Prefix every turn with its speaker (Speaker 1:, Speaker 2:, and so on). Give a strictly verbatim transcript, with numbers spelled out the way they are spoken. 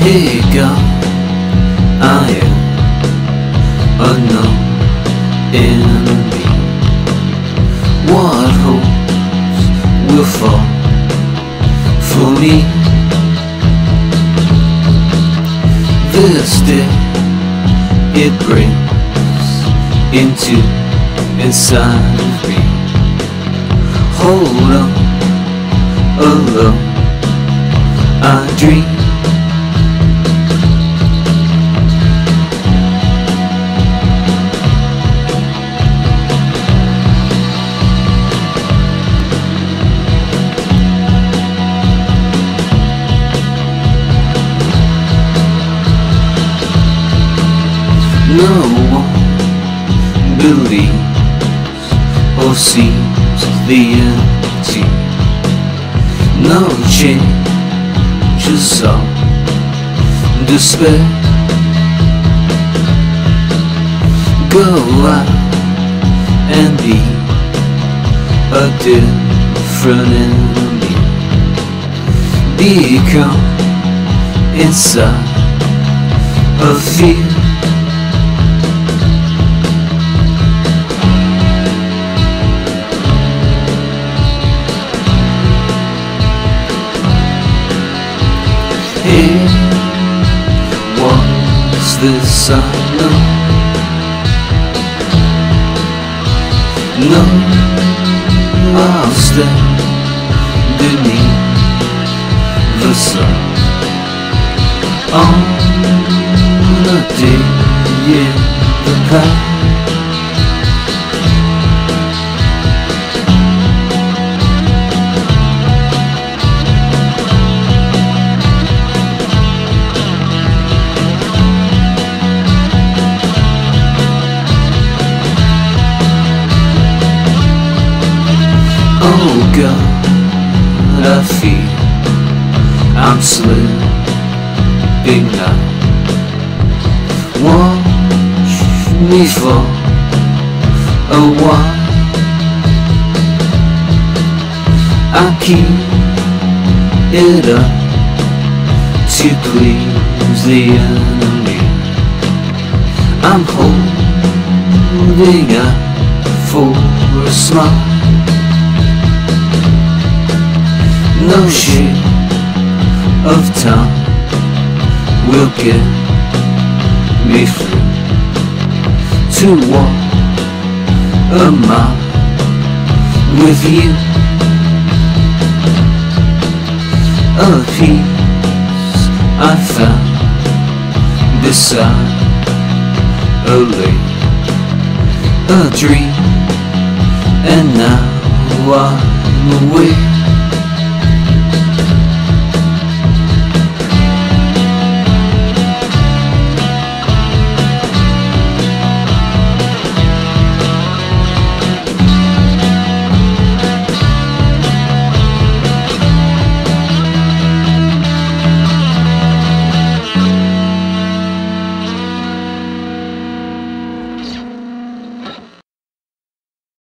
Speaker 1: become I am unknown enemy. What hopes will fall for me? This day it brings into inside of me. Hold on, alone I dream. No one believes or sees the empty. No changes of despair. Go out and be a different enemy. Become inside of fear. Here was this unknown. No, I'll stand beneath the sun on a day in the past. Oh God, I feel I'm slipping now. Watch me for a while. I keep it up to please the enemy. I'm holding out for a smile. No shade of time will get me through to walk a mile with you. A peace I found beside a lake, a dream, and now I'm away.